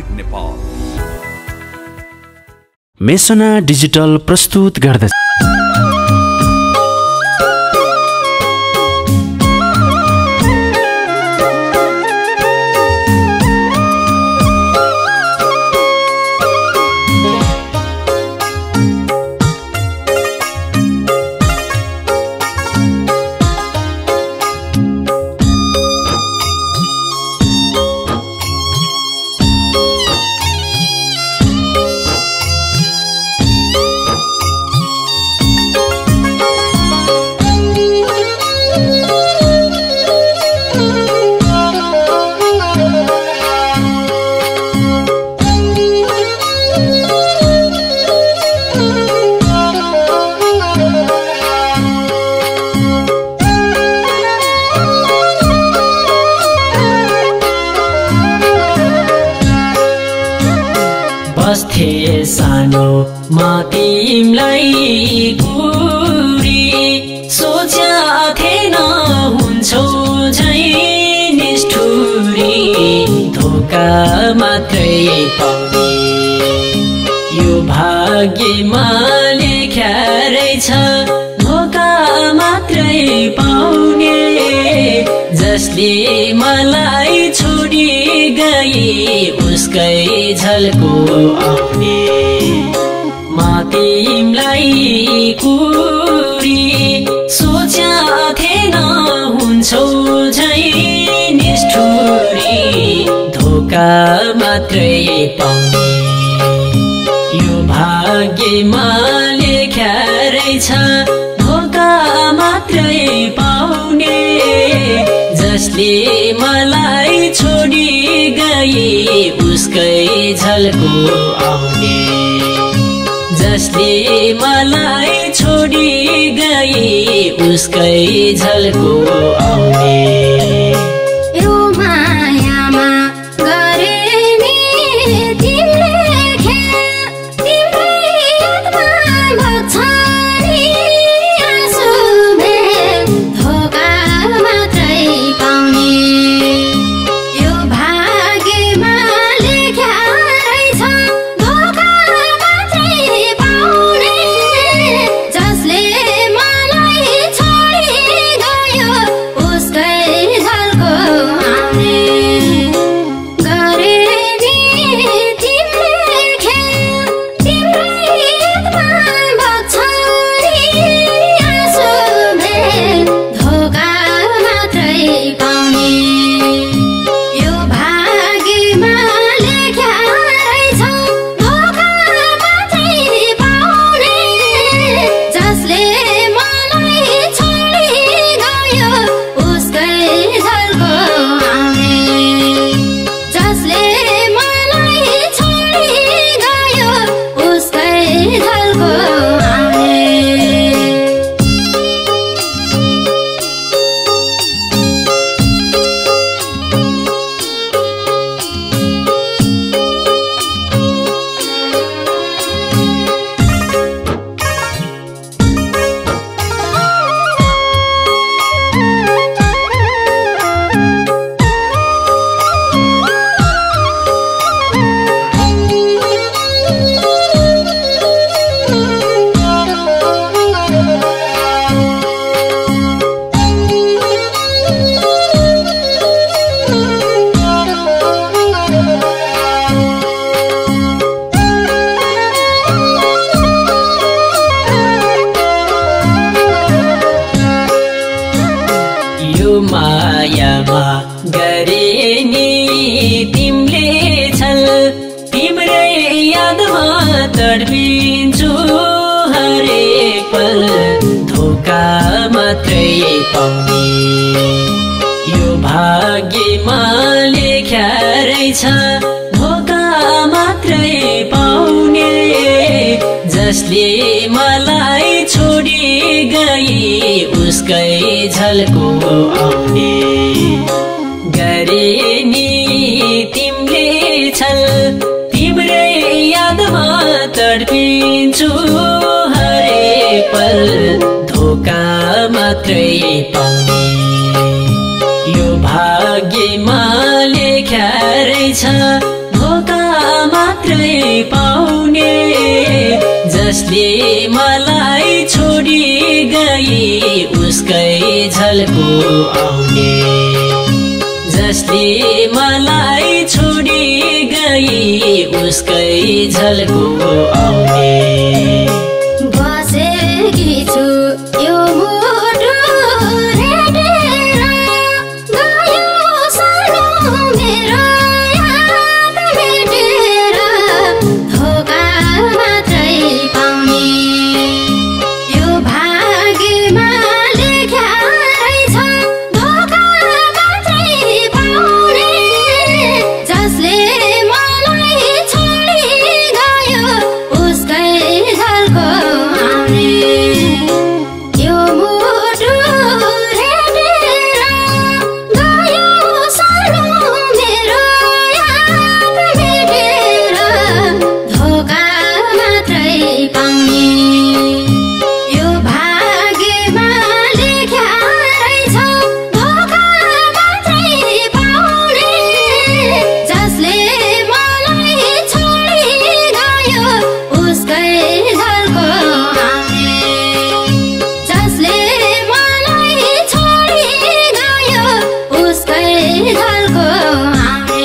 Music Nepal. मेसना digital प्रस्तुत गर्दछ। बस्थे सानो म तिमलाई कुरी सोचा थिएन हुन्छौ झै निष्ठुरी धोका मात्रै पाउने यो भाग्यमा लेख्या रहेछ धोका मात्रै पाउने जसले मलाई छोडी गई उसकै झल्को आउने म तिमलाई कुरी सोचा थिएन हुन्छौ झै निष्ठुरी धोका मात्रै पाउने यो भाग्यमा लेख्या रहेछ धोका मात्रै पाउने जसले मलाई छोडी गई उसकै झल्को आउने जसले मलाई छोडी गई उसकै झल्को आउने मायामा गरे नि तिमीले छल तिम्रै यादमा तडपिन्छु हरेक पल धोका मात्रै पाउने यो भाग्यमा लेख्या रहेछ धोका मात्रै पाउने जसले मलाई छोडी गई उसकै झल्को आउने गरे नि तिमीले छल तिम्रै यादमा तडपिन्छु हरेक पल धोका मात्रै पाउने यो भाग्यमा लेख्या रहेछ धोका पाउने जसले मलाई छोडी गई उसकै झल्को आउने जसले मलाई छोडी गई उसकै झल्को आउने बसेकी छु यो मुटु रेटेर गयो सानो मेरो याद मेटेर धोका मात्रै पाउने यो भाग्यमा लेख्या रहेछ धोका मात्रै पाउने जसले मलाई छोडी गयो उसकै झल्को आउने यो मुटु रेटेर गयो सानो मेरो याद मेटेर धोका मात्रै पाउने यो भाग्यमा लेख्या रहेछ धोका मात्रै पाउने जसले मलाई छोडी गयो उसकै झल्को आउने जसले मलाई छोडी गयो उसकै झल्को आउने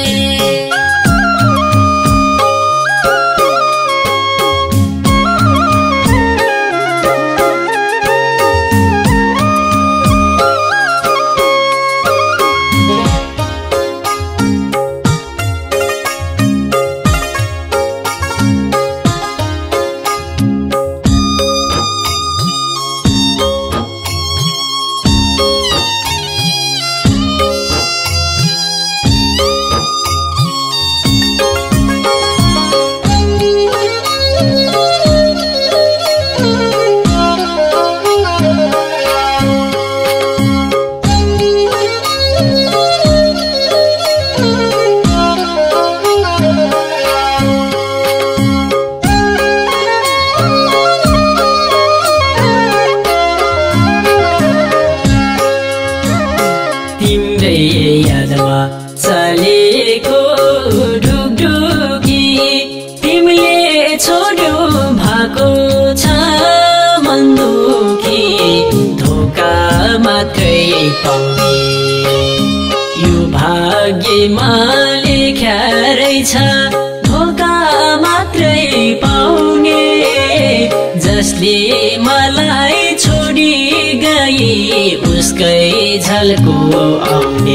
तिम्रै यादमा चलेको ढुकढुकी तिमीले छोड्यो भएको छ मन दुखी धोका मात्रै पाउने यो भाग्यमा लेख्या रहेछ धोका मात्रै पाउने जसले मलाई छोडी गई उसकै झल्को आउने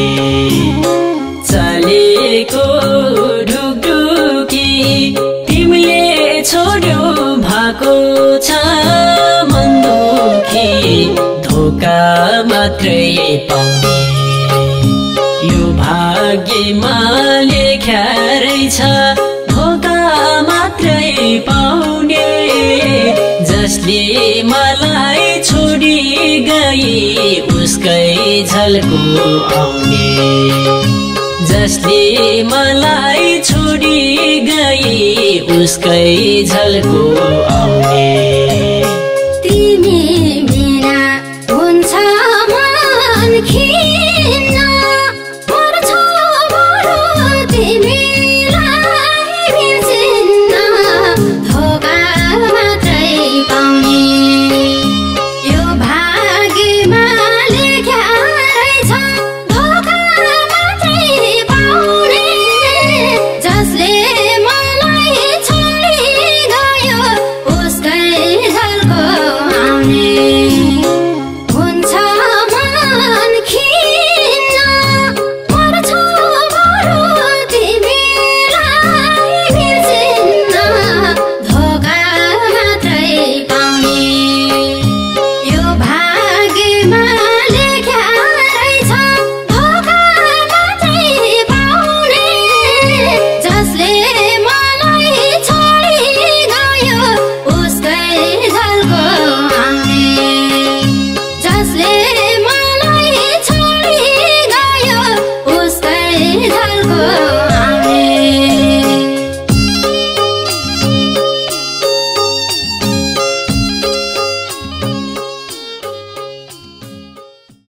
चलेको ढुकढुकी तिमीले छोड्यो भएको छ मन दुखी धोका मात्रै पाउने यो भाग्यमा लेख्या रहेछ धोका मात्रै पाउने जसले मलाई छोडी गई उसकै झल्को आउने जसले मलाई छोडी गई उसकै झल्को आउने